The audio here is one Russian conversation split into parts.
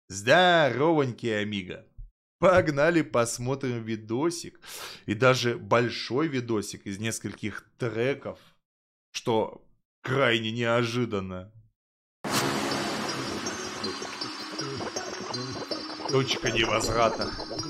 Здоровенький, амиго. Погнали посмотрим видосик. И даже большой видосик из нескольких треков, что крайне неожиданно. Точка невозврата.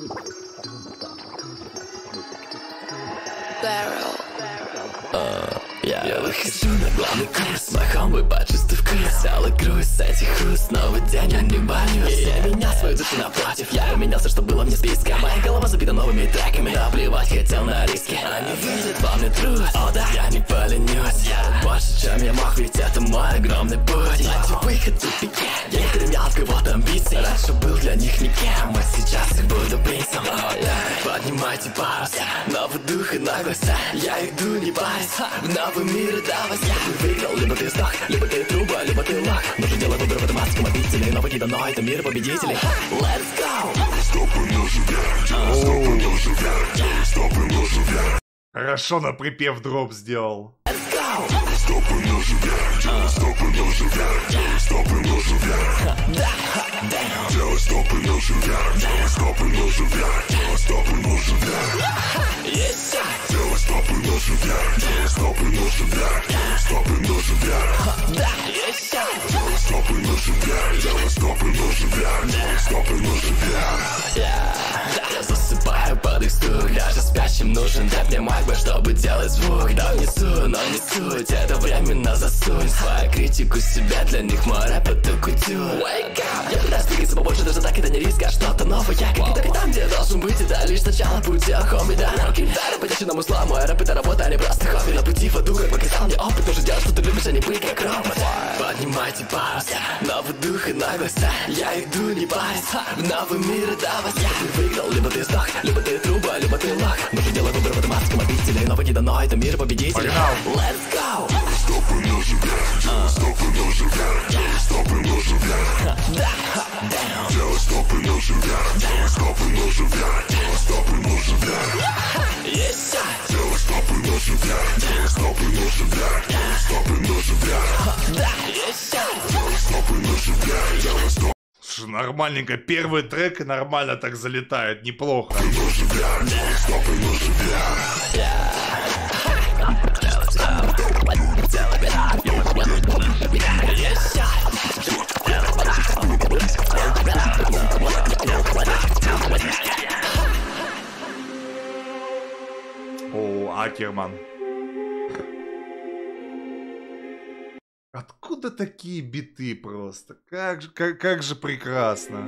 Я выхожу на главный курс, махом бы почистив вкус. Целый груз, этих хруст, новый день, я не боюсь. Я менял свою душу напротив, я поменялся, что было мне списком. Моя голова забита новыми треками, наплевать хотел на риски. Они видят во мне труд, о да, я не поленюсь. Я больше, чем я мог, ведь это мой огромный путь. Найти выход в тупике, я не переменял в кого-то амбиций. Раньше был для них никем, а сейчас я буду принцем. Поднимайте парус, новый дух и наглость. Я иду, не парюсь, в новый мир давай. Ты выиграл, либо ты сдох, либо ты труба, либо ты лох. Нужно делать выбор в этом адском обители. Новый не дано, это мир победителей. Let's go! Хорошо на припев дроп сделал. Я засыпаю под их стук, даже спящим нужен дэп мне магба, чтобы делать звук. Да внесу, но не суть, это временно засунь свою критику себя, для них мой рэп это кутюр. Wake up, я пытаюсь двигаться побольше, даже так это не риск, а что-то новое. Как и там, где я должен быть, это лишь начало пути, хобби, да. Дарю по теченному слова, мой рэп это работа, а не просто хобби. На пути в аду, как показал мне опыт, нужно делать, что ты любишь, а не быть как робот. Поднимайте парус, новый дух и наглость. Я иду, не парюсь, в новый мир давай. Ты выиграл, либо ты сдох, либо ты труба, либо ты лох. Нужно делать выбор в этом адском обители. Новый не дано, это мир победителей. Let's go! Слушай, нормальненько. Первый трек и нормально так залетает. Неплохо. О, Акерман. Откуда такие биты просто? Как же прекрасно.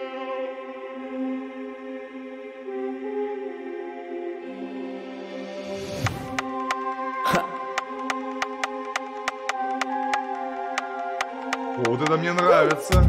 Вот это мне нравится.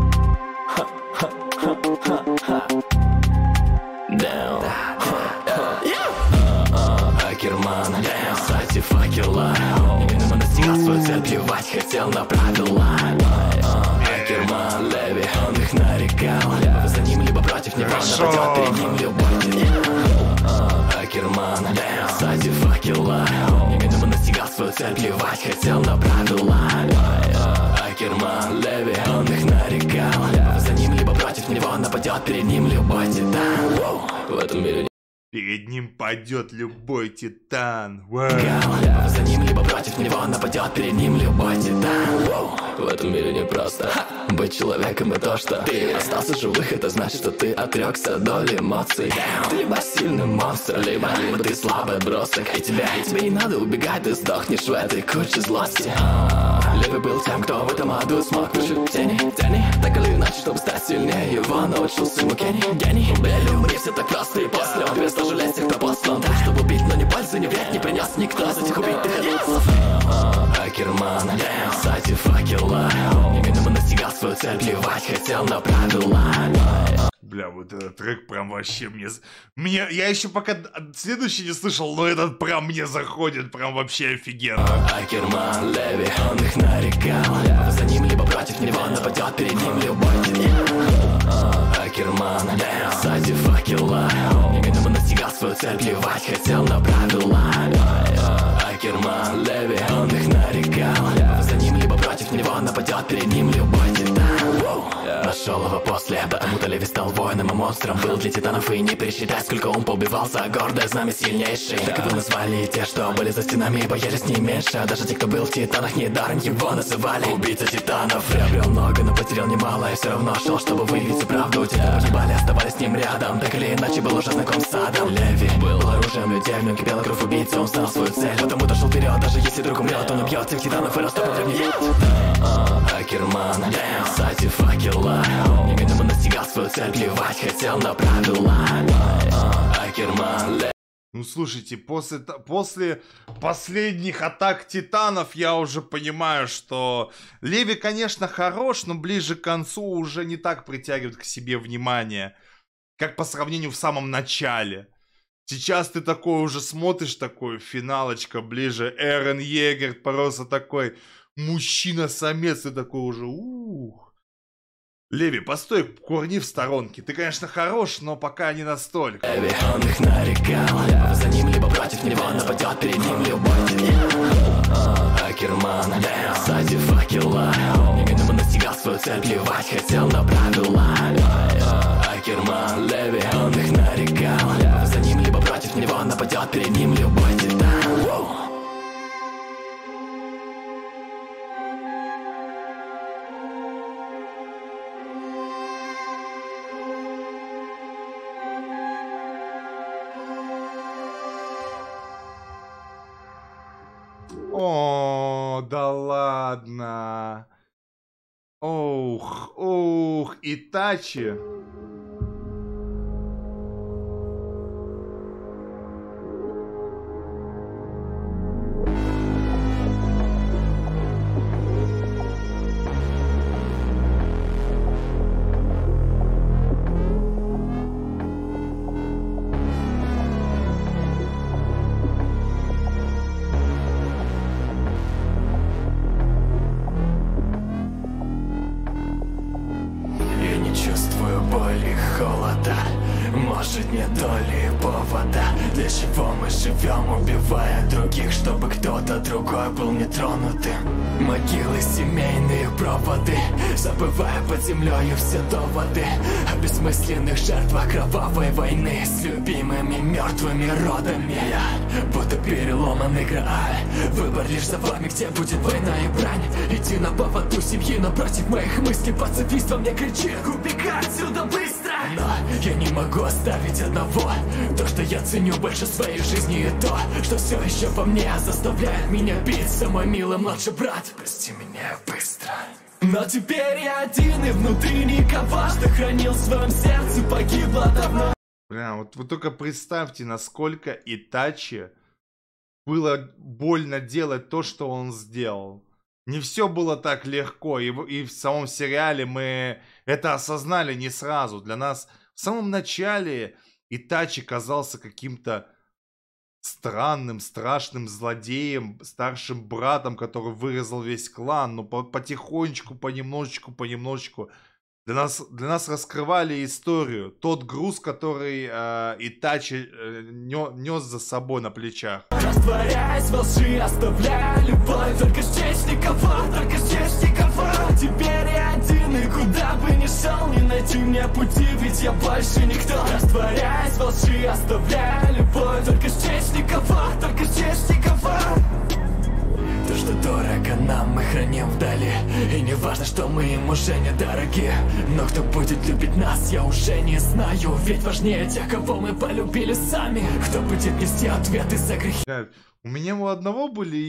Акерман, сати факела. Неминуемо настигал свою цель, плевать хотел на правила. Акерман, Леви, он их нарекал. За ним либо против него, нападет перед ним любой. Акерман, сати факела. Неминуемо настигал свою цель, плевать хотел на правила. Акерман, Леви, он их нарекал. За ним либо против него, нападет перед ним любой титан. В этом мире перед ним падет любой титан. За ним либо против него, нападет перед ним любой титан. В этом мире не просто быть человеком, и то, что ты остался живых, это значит, что ты отрекся доли эмоций. Ты либо сильный монстр, либо ты слабый отбросок. И тебе не надо убегать, ты сдохнешь в этой куче злости. Леви был тем, кто в этом аду смог выжить тени. Так или иначе, чтобы стать сильнее, его научился ему гений. Убили, умри, все так просто, и после он перестал жалеть тех, кто послан. Так, чтобы убить, но не пользы, не вред, не принес никто за этих убитых отцов. Акерман, сати факела. Неминуемо настигал свою цель, плевать хотел на правила. Бля, вот этот трек прям вообще мне... Я еще пока следующий не слышал, но этот прям мне заходит, прям вообще офигенно. Акерман, Леви, он их нарекал. За ним либо против него, нападет перед ним любой титан. Акерман, сати факела. Неминуемо настигал свою цель, плевать хотел на правила. Акерман, Леви, он их нарекал. За ним либо против него, нападет перед ним любой титан. Нашел его после, потому-то Леви стал воином и монстром. Был для титанов и не пересчитать, сколько он поубивал за гордое знамя сильнейший. Так его назвали и те, что были за стенами и боялись не меньше. Даже те, кто был в титанах, недаром его называли убийца титанов. Приобрел много, но потерял немало, и все равно шел, чтобы выявить правду. Те, кто погибали, оставались с ним рядом. Так или иначе был уже знаком с адом. Леви был оружием людей, в нем кипела кровь убийцы. Он знал свою цель, потому-то шел вперед. Даже если друг умрет, он убьет всех титанов и растопит древний лед. Акерман, кстати, факела. Немедленно настигал свою цель, плевать хотел на правила. Акерман. Ну слушайте, после последних атак титанов я уже понимаю, что Леви, конечно, хорош, но ближе к концу уже не так притягивает к себе внимание, как по сравнению в самом начале. Сейчас ты такой уже смотришь, такой финалочка ближе, Эрен Йегер, просто такой мужчина-самец, ты такой уже ух. Леви, постой, курни в сторонке. Ты, конечно, хорош, но пока не настолько. Леви, он их нарекал. За ним, либо против него нападет, перед ним любой титан. Акерман, кстати, факела. Немедленно настигал свою цель, плевать хотел на правила. Акерман, Леви, он их нарекал. За ним, либо против него нападет, перед ним любой титан. О, да ладно. Ох, Итачи. Может, нет доли повода. Для чего мы живем, убивая других, чтобы кто-то другой был нетронутым? Могилы, семейные проводы, забывая под землей все доводы о бессмысленных жертвах кровавой войны с любимыми мертвыми родами. Я будто переломанный Грааль, выбор лишь за вами, где будет война и брань. Иди на поводу семьи, но против моих мыслей пацифист во мне кричит: убегай отсюда быстро! Но я не могу оставить одного, то, что я ценю больше своей жизни, и то, что все еще во мне заставляет меня биться. Мой милый младший брат, прости меня быстро. Но теперь я один, и внутри никого, что хранил в своем сердце, погибло давно. Бля, вот вы только представьте, насколько Итачи было больно делать то, что он сделал. Не все было так легко, и в самом сериале мы это осознали не сразу. Для нас в самом начале Итачи казался каким-то странным, страшным злодеем, старшим братом, который вырезал весь клан, но потихонечку, понемножечку для нас раскрывали историю, тот груз, который Итачи нес за собой на плечах. Растворяясь во лжи, оставляя любовь, только здесь никого, только здесь никого. Теперь я один, и куда бы ни шел, не найти мне пути, ведь я больше никто. Растворяясь во лжи, оставляя любовь, только здесь никого, только здесь никого. То, что дорого нам, мы храним вдали, и не важно, что мы им уже недороги. Но кто будет любить нас, я уже не знаю, ведь важнее тех, кого мы полюбили сами. Кто будет нести ответы за грехи. У меня у одного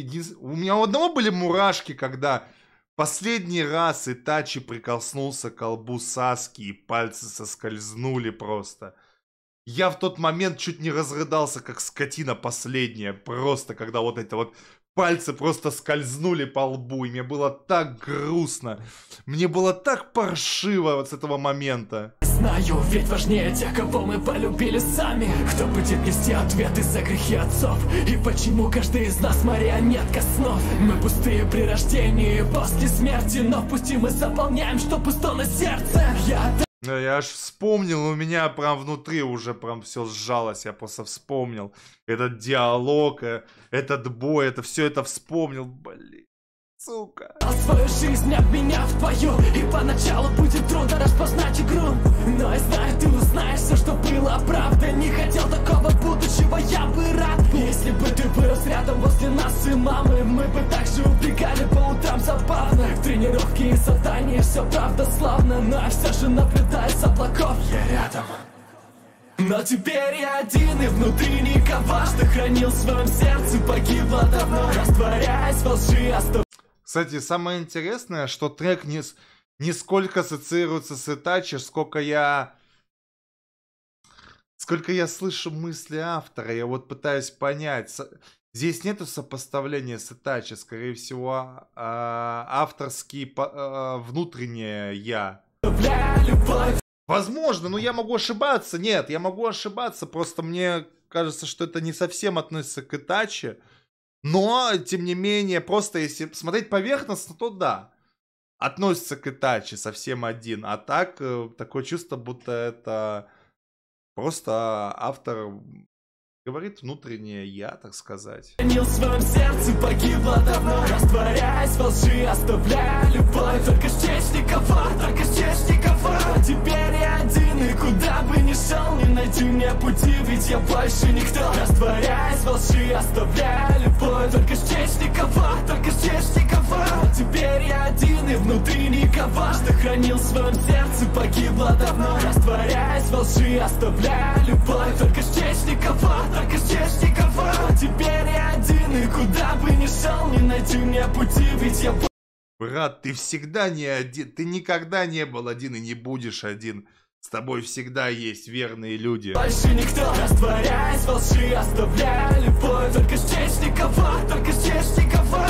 были мурашки, когда последний раз Итачи прикоснулся к колбу Саски, и пальцы соскользнули просто. Я в тот момент чуть не разрыдался, как скотина последняя, просто когда вот это вот пальцы просто скользнули по лбу, и мне было так грустно. Мне было так паршиво вот с этого момента. Знаю, ведь важнее тех, кого мы полюбили сами. Кто будет нести ответы за грехи отцов? И почему каждый из нас марионетка снов? Мы пустые при рождении и после смерти, но в пути мы заполняем, что пусто на сердце. Я аж вспомнил, у меня прям внутри уже прям все сжалось, я просто вспомнил этот диалог, этот бой, это все это вспомнил, блин. Сука. Свою жизнь обменяв твою, и поначалу будет трудно распознать игру. Но я знаю, ты узнаешь все, что было правда. Не хотел такого будущего, я бы рад. Если бы ты вырос рядом возле нас и мамы, мы бы также убегали по утрам забавно. Тренировки и задания, все правда славно. Но я все же наблюдаю с облаков, я рядом. Но теперь я один, и внутри никого, что хранил в своем сердце, погибло давно. Растворяясь во лжи, Кстати, самое интересное, что трек не сколько ассоциируется с Итачи, сколько я слышу мысли автора. Я вот пытаюсь понять. Здесь нету сопоставления с Итачи. Скорее всего, авторский внутреннее я. Возможно, но я могу ошибаться. Нет, я могу ошибаться. Просто мне кажется, что это не совсем относится к Итачи. Но, тем не менее, просто если смотреть поверхностно, то да. Относится к Итачи совсем один. А так, такое чувство, будто это просто автор говорит внутреннее я, так сказать. В своем сердце погибло давно. Растворяясь во лжи, оставляя любовь. Только здесь никого, только здесь никого. Теперь я один, и куда бы ни шел, не найти мне пути, ведь я больше никто. Растворяясь во лжи, оставляя любовь. Только здесь никого, только здесь никого. Теперь я один, и внутри никого, что хранил в своем сердце, погибло давно. Растворяясь во лжи, оставляя любовь. Только здесь никого, только здесь никого. Теперь я один, и куда бы ни шел, не найти мне пути, ведь я... Брат, ты всегда не один, ты никогда не был один и не будешь один. С тобой всегда есть верные люди. Больше никто, растворяясь во лжи, оставляя любовь. Только здесь никого, только здесь никого.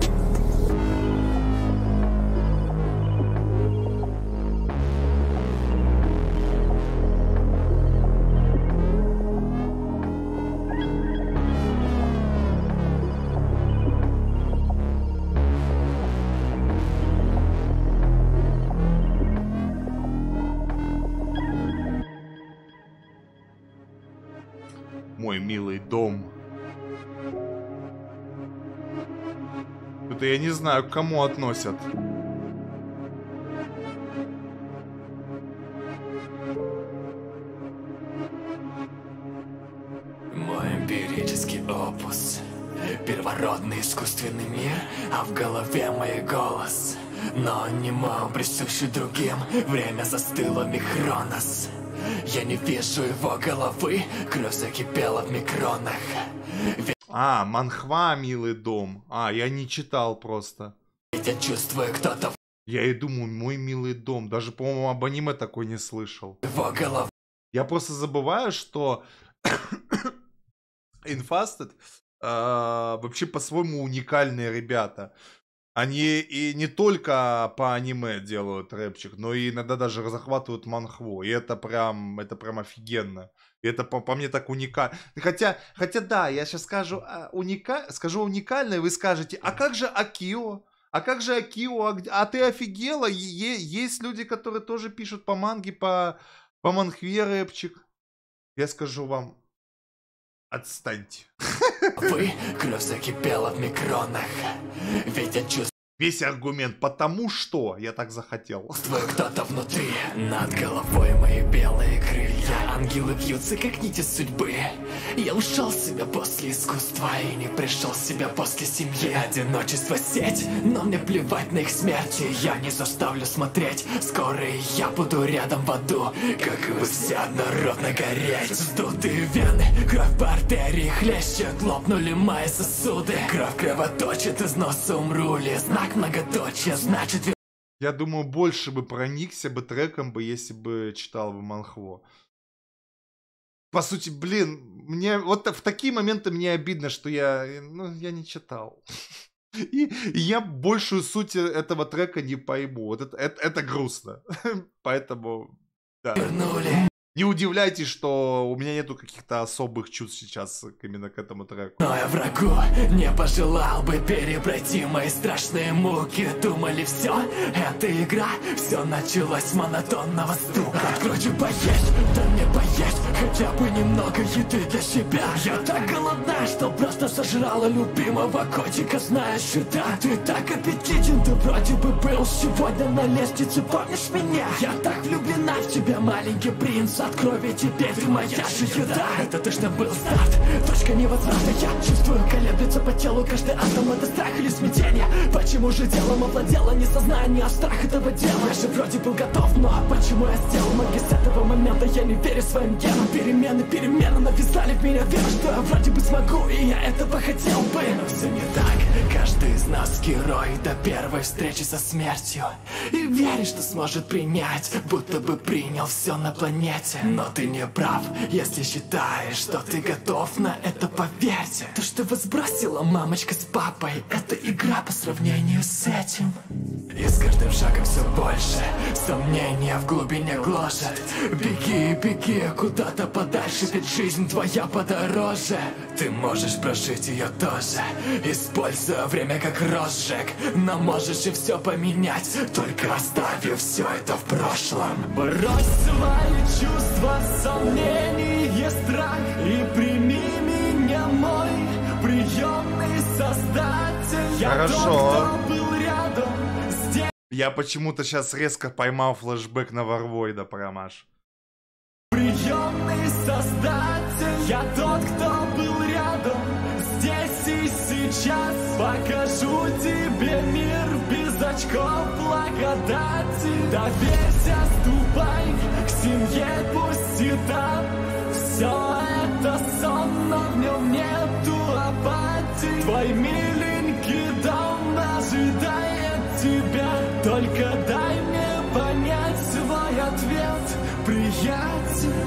Мой милый дом. Это я не знаю, к кому относят. Мой эмпирический опус. Первородный искусственный мир, а в голове мой голос. Но он не мог, присущий другим. Время застыло, Михронос. Я не вижу его головы, кровь закипела в микронах. А, манхва, милый дом. А, я не читал просто. Ведь я чувствую, кто-то Я и думаю, мой милый дом. Даже, по-моему, об аниме такой не слышал. его голову. Я просто забываю, что Infasted вообще по-своему уникальные ребята. Они и не только по аниме делают рэпчик, но и иногда даже захватывают манхву. И это прям офигенно. И это по мне так уникально. Хотя да, я сейчас скажу уникально, и вы скажете, а как же Акио? А как же Акио? А ты офигела? Есть люди, которые тоже пишут по манге, по манхве рэпчик. Я скажу вам, отстаньте. Кровь закипела в микронах. Ведь я чувствую, Весь аргумент, потому что я так захотел. кто-то внутри. Над головой мои белые крылья. Ангелы бьются, как нити судьбы. Я ушел с себя после искусства и не пришел в себя после семьи. Одиночество сеть, но мне плевать на их смерти. Я не заставлю смотреть. Скоро и я буду рядом в аду, как и вы все однородно гореть. Вздутые вены, кровь по артерии хлещет. Лопнули мои сосуды. Кровь кровоточит, из носа умру ли. Знак многоточия, значит... Я думаю, больше бы проникся бы треком бы, если бы читал бы манхву. По сути, блин, мне вот в такие моменты мне обидно, что я не читал. И я большую суть этого трека не пойму. Вот это грустно. Поэтому, да. Вернули. Не удивляйтесь, что у меня нету каких-то особых чувств сейчас именно к этому треку. Но я врагу не пожелал бы перепройти мои страшные муки. Думали, все, это игра. Все началось с монотонного стука. Откройте поесть, да мне поесть хотя бы немного еды для себя. Я так голодна, что просто сожрала любимого котика. Знаешь, да, ты так аппетитен. Ты вроде бы был сегодня на лестнице, помнишь меня? Я так влюблена в тебя, маленький принц. Открой, ведь теперь ты моя же еда. Это точно был старт, точка невозврата. Я чувствую, колеблется по телу каждый атом. Это страх или смятение? Почему же делом овладело не сознание, а страх этого дела? Я же вроде был готов, но почему я сделал ноги с этого момента? Я не верю своим генам. Перемены навязали в меня веру, что я вроде бы смогу, и я этого хотел бы. Но все не так, каждый из нас герой до первой встречи со смертью. И верит, что сможет принять, будто бы принял все на планете. Но ты не прав, если считаешь, что ты готов на это, поверьте. То, что вас бросила мамочка с папой, это игра по сравнению с этим. И с каждым шагом все больше сомнения в глубине гложет. Беги, беги куда-то подальше, ведь жизнь твоя подороже. Ты можешь прожить ее тоже, используя время как розжиг. Но можешь и все поменять, только оставив все это в прошлом. Брось свои чувства, сомнения, страх и прими меня, мой приемный создатель. Я Хорошо. тот, кто был рядом здесь. Я почему-то сейчас резко поймал флешбэк на Варвойда, Парамаш. Приемный создатель. Я тот, кто был рядом здесь и сейчас. Покажу тебе мир без очков благодати. Доверься, ступай к семье, пусть и там все это сон, но в нем нету апатии. Твой миленький дом ожидает тебя. Только дай мне понять свой ответ, приятель.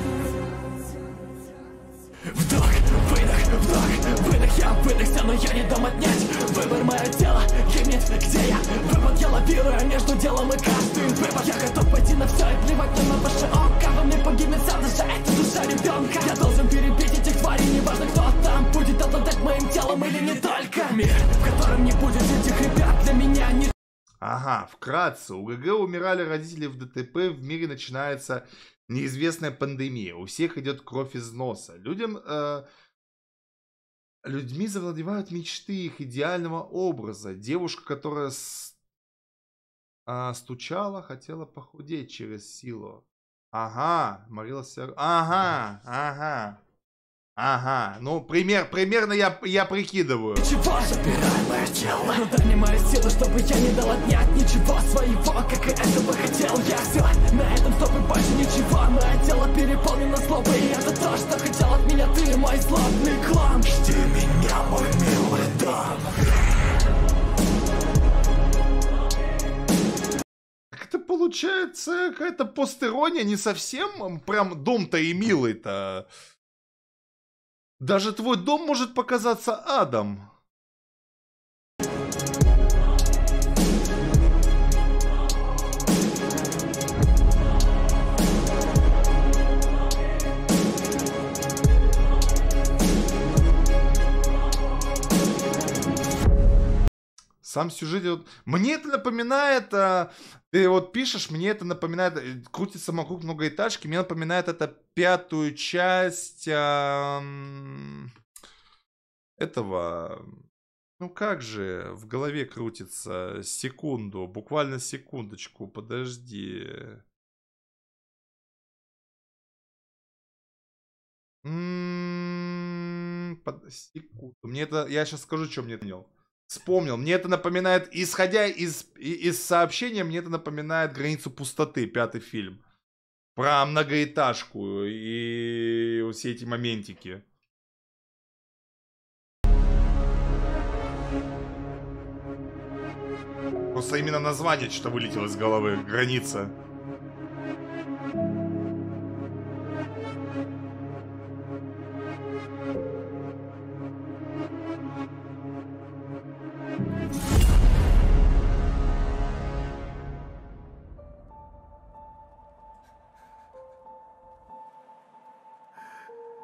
Вдох, выдох, я выдохся, но я не дам отнять. Выбор мое дело, гибнет где я. Вывод я лавирую между делом и каждым выбор. Я готов пойти на все и плевать на ваше око. Во мне погибнет вся душа, это душа ребенка. Я должен перебить этих тварей, неважно кто там будет обладать моим телом или не только. Мир, в котором не будет этих ребят, для меня не... Ага, вкратце. У ГГ умирали родители в ДТП, в мире начинается неизвестная пандемия. У всех идет кровь из носа. Людьми завладевают мечты их идеального образа. Девушка, которая стучала, хотела похудеть через силу. Ага, молилась... Ага, ну примерно я прикидываю. Ничего, забирай мое тело, но дай мне мои силы, чтобы я не дал отнять ничего своего, как и этого хотел я. Все, на этом стоп и больше ничего. Мое тело переполнено злобой, и это то, что хотел от меня ты, мой злобный клон. Жди меня, мой милый дом. Это получается какая-то постерония, не совсем прям дом-то и милый-то. Даже твой дом может показаться адом. Сам сюжет, вот, мне это напоминает, ты вот пишешь, мне это напоминает, крутится вокруг многоэтажки, мне напоминает это пятую часть этого, ну как же, в голове крутится, секунду, буквально секундочку, подожди. Секунду, мне это, я сейчас скажу, что мне понял. Вспомнил. Мне это напоминает, исходя из сообщения, мне это напоминает «Границу пустоты», 5-й фильм. Про многоэтажку и все эти моментики. Просто именно название что-то вылетело из головы. «Граница».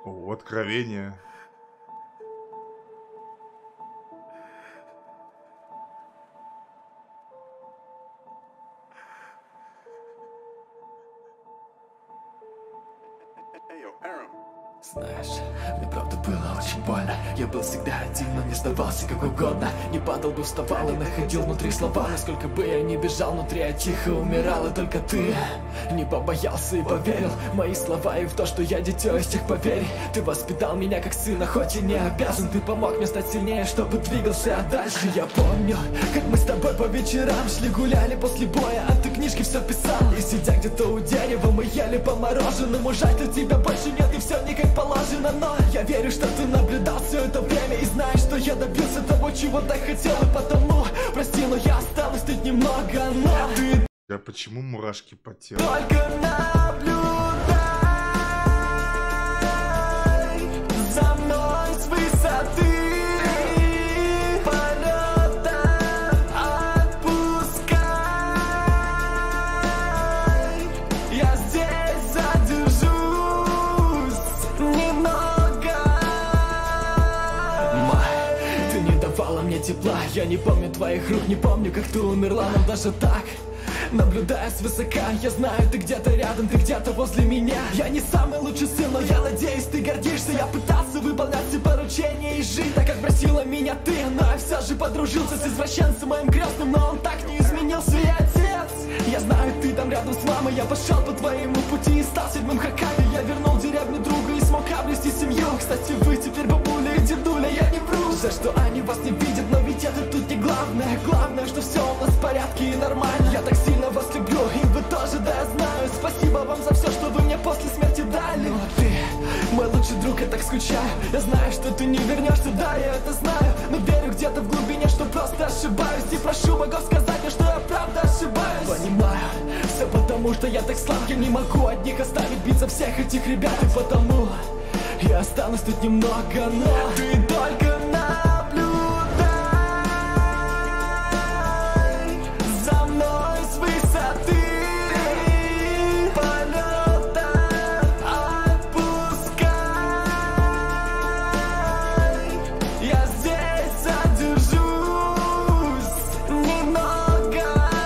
О, откровение. Знаешь, мне правда было очень больно. Я был всегда один, но не сдавался как угодно. Не падал бы, вставал и находил внутри слова. Насколько бы я ни бежал, внутри я тихо умирал. И только ты не побоялся и поверил в мои слова и в то, что я дитё из тех поверий. Ты воспитал меня как сына, хоть и не обязан. Ты помог мне стать сильнее, чтобы двигался дальше. Я помню, как мы с тобой по вечерам шли гуляли после боя, а ты книжки все писал. И сидя где-то у дерева, мы ели по мороженому. Жаль, что тебя больше нет, и все не как положено. Но я верю, что ты наблюдал все это время и знаешь, что я добился того, чего так хотел. И потому, прости, но я останусь тут немного. Но ты... Да почему мурашки по телу? Только наблюдай за мной с высоты полета, отпускай. Я здесь задержусь немного. Май, ты не давала мне тепла. Я не помню твоих рук, не помню, как ты умерла. Но даже так, наблюдая свысока, я знаю, ты где-то рядом, ты где-то возле меня. Я не самый лучший сын, но я надеюсь, ты гордишься. Я пытался выполнять все поручения и жить так, как просила меня ты. Но я все же подружился с извращенцем моим крестным, но он так не изменился, и отец. Я знаю, ты там рядом с мамой. Я пошел по твоему пути и стал седьмым Хоккайдо. Я вернул деревню друга и смог обрести семью. Кстати, вы теперь бабуля и дедуля, я не вру. Жаль, что они вас не видят, но ведь это тут не главное. Главное, что все у нас в порядке и нормально. Я так сильно вас люблю, и вы тоже, да, я знаю. Спасибо вам за все, что вы мне после смерти дали. Но ты мой лучший друг, я так скучаю. Я знаю, что ты не вернешься, да, я это знаю. Но верю где-то в глубине, что просто ошибаюсь. И прошу богов сказать мне, что я правда ошибаюсь. Понимаю, все потому, что я так слаб. Я не могу от них оставить биться всех этих ребят. И потому я останусь тут немного. Но ты только наблюдай за мной с высоты полета, отпускай. Я здесь задержусь немного.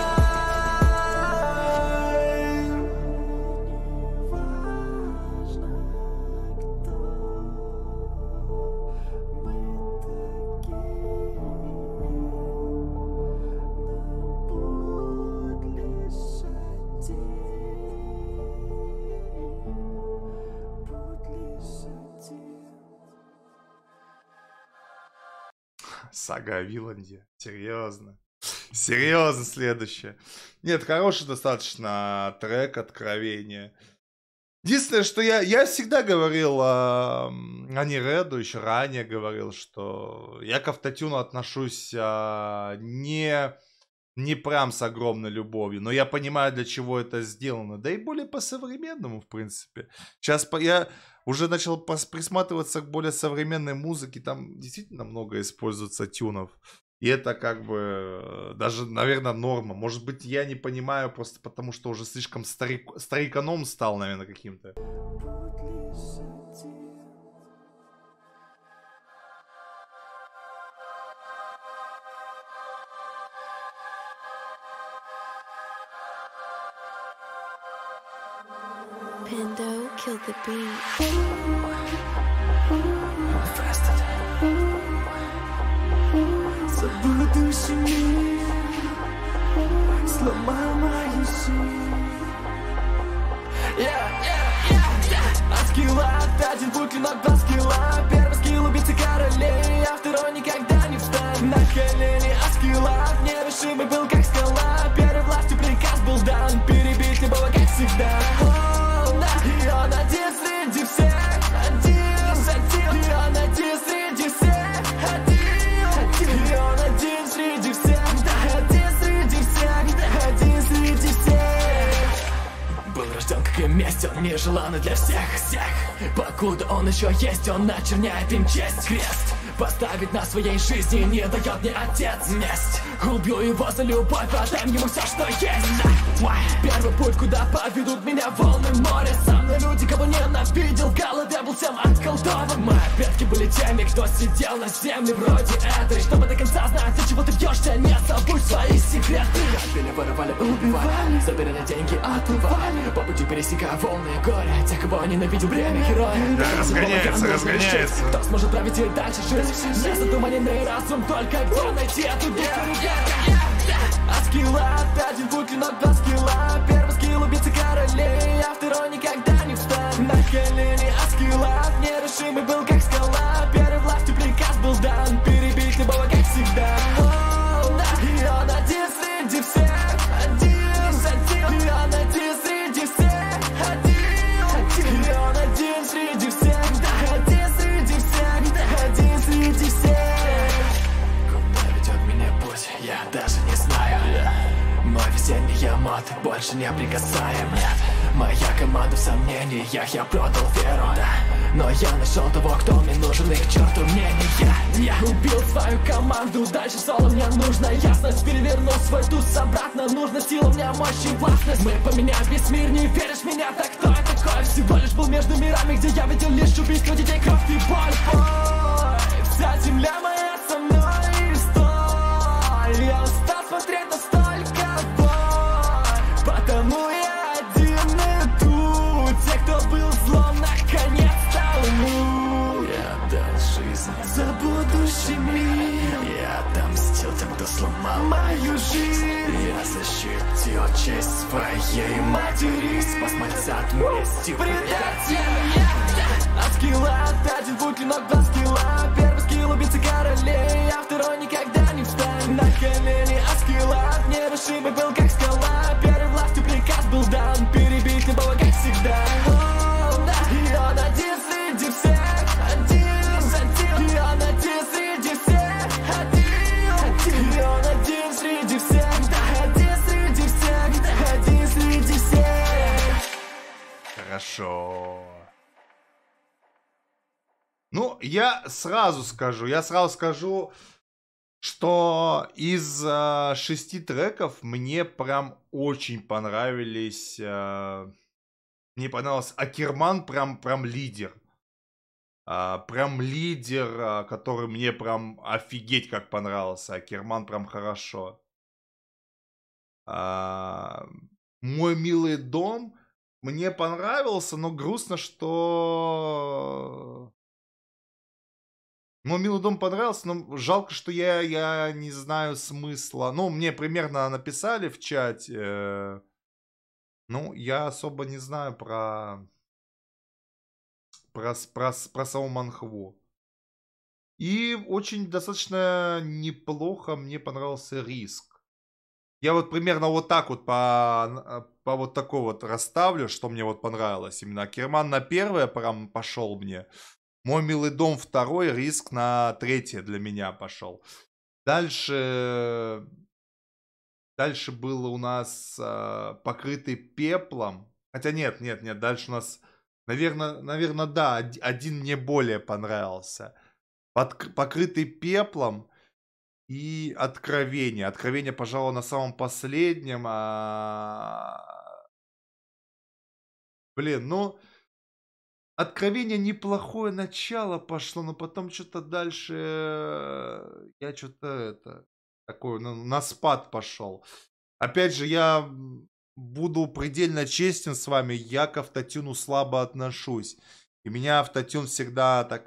Сага о Виланде. Серьезно. Серьезно, следующее. Нет, хороший достаточно трек, откровение. Единственное, что я всегда говорил о Нереду, еще ранее говорил, что я к автотюну отношусь не прям с огромной любовью, но я понимаю, для чего это сделано. Да и более по-современному, в принципе. Сейчас я уже начал присматриваться к более современной музыке. Там действительно много используется тюнов. И это как бы даже, наверное, норма. Может быть, я не понимаю просто потому, что уже слишком стариканом стал, наверное, каким-то. Pando killed the beat. Забудущий мир сломал мою жизнь. От скилла один путь, клинок, два скилла. Первый скилл убийцы королей, а второй никогда не встань на колени. От скилла нерешимый был как скала. Первой властью приказ был дан перебить любого, как всегда. И он один среди всех, один, и он один среди всех, один, и он один среди всех, один среди всех, один среди всех. Был рожден как и месть, он нежеланный для всех. Покуда он еще есть, он начерняет им честь. Крест поставить на своей жизни не дает мне отец. Месть, убью его за любовь, отдам ему все, что есть. Первый путь, куда поведут меня волны моря. Со мной люди, кого ненавидел, в голове был всем околдован. Мои предки были теми, кто сидел на земле вроде этой. Чтобы до конца знать, от чего ты бьешься, не забудь свои секреты. Грабили, воровали, убивали, забирали деньги, отрывали. По пути пересекая волны и горе, тех, кого ненавидел время героя. Да, разгоняется. Кто сможет править и дальше жить? Не задуманный разум, только где найти эту веру? А скилла, один путь, клинок, два скилла. Первый скилл убийцы королей, а второй никогда не встань на колени. А скилла нерушимый был как скала. Первой властью приказ был дан перебить любого, как всегда. И он один среди всех, один. И он один среди всех, один. И он один среди всех, один среди всех, один среди всех. Куда ведет меня путь, я даже не знаю. Мой весенний мод больше не прикасаем. Нет, моя команда в сомнениях, я продал веру. Но я нашел того, кто мне нужен, и к черту мнения. Я убил свою команду, дальше соло мне нужна ясность. Перевернул свой туз обратно, нужна сила, мне мощь и властность. Мы поменяем весь мир, не веришь в меня, так кто я такой? Всего лишь был между мирами, где я видел лишь убийство детей, кровь и боль. Вся земля моя со мной, стой. Я устал смотреть на столько боль, потому я один иду. Те, кто был злом, наконец-то умрут. Я дал жизнь за будущий мир. Я отомстил тем, кто сломал мою жизнь. Я защитил честь своей матери. Спас мать от мести предателя. От скилла, один путь, клинок, два скилла. Первый скилл убийцы королей, а второй никогда не встань на колени. А скилла нерушимый был как скала. Первой властью приказ был дан перебить любого, как всегда. И он один среди всех, один. И он один среди всех, один. И он один среди всех, один среди всех, один среди всех. Хорошо. Ну, я сразу скажу, что из 6 треков мне прям очень понравились. Мне понравился Акерман, прям лидер. Прям лидер, который мне прям офигеть как понравился. Акерман прям хорошо. Мой милый дом мне понравился, но грустно, что... Мой милый дом понравился, но жалко, что я не знаю смысла. Ну, мне примерно написали в чате. Ну, я особо не знаю про саму манхву. И очень достаточно неплохо мне понравился Риск. Я вот примерно вот так вот по вот такой вот расставлю, что мне вот понравилось. Именно Акерман на первое прям пошел мне. Мой милый дом второй, Риск на третье для меня пошел. Дальше было у нас Покрытый пеплом. Хотя нет, дальше у нас, наверное, да, один мне более понравился. Покрытый пеплом и Откровение. Откровение, пожалуй, на самом последнем. Блин, ну... Откровение неплохое начало пошло, но потом что-то дальше я что-то такой на спад пошел. Опять же, я буду предельно честен с вами, я к автотюну слабо отношусь. И меня автотюн всегда так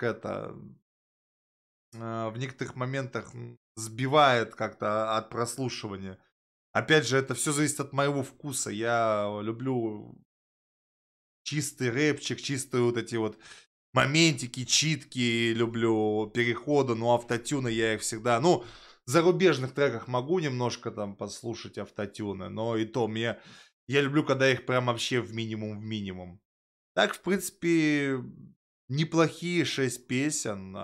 в некоторых моментах сбивает как-то от прослушивания. Опять же, это все зависит от моего вкуса. Я люблю... чистый рэпчик, чистые вот эти вот моментики, читки, люблю переходы, но автотюны я их всегда, ну, в зарубежных треках могу немножко там послушать автотюны, но и то я люблю, когда их прям вообще в минимум. Так, в принципе, неплохие 6 песен.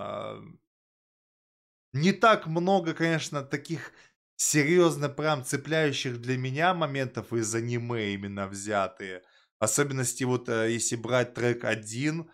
Не так много, конечно, таких серьезно прям цепляющих для меня моментов из аниме именно взятые. В особенности, вот если брать трек 1,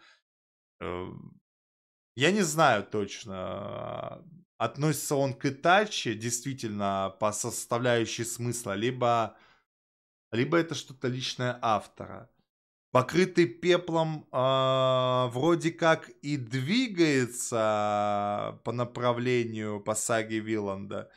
я не знаю точно, относится он к Итачи действительно по составляющей смысла, либо это что-то личное автора. Покрытый пеплом вроде как и двигается по направлению по саге Виланда.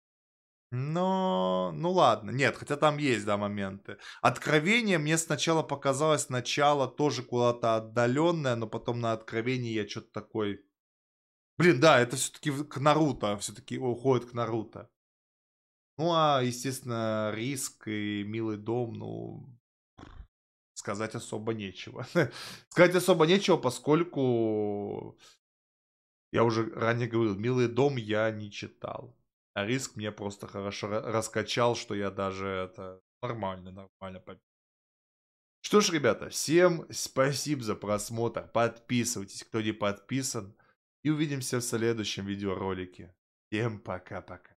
Но, ну ладно, нет, хотя там есть, да, моменты. Откровение мне сначала показалось начало тоже куда-то отдаленное, но потом на Откровении я что-то такой... Блин, да, это все-таки к Наруто, все-таки уходит к Наруто. Ну, а, естественно, Риск и Милый дом, ну, сказать особо нечего. Сказать особо нечего, поскольку я уже ранее говорил, Милый дом я не читал. А Риск мне просто хорошо раскачал, что я даже это нормально. Что ж, ребята, всем спасибо за просмотр. Подписывайтесь, кто не подписан. И увидимся в следующем видеоролике. Всем пока-пока.